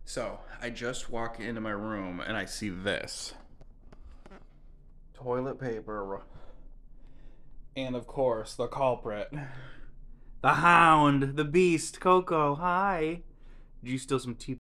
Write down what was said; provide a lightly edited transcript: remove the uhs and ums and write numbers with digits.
So, I just walk into my room and I see this. Toilet paper. And of course, the culprit. The hound, the beast, Coco. Hi. Did you steal some tea?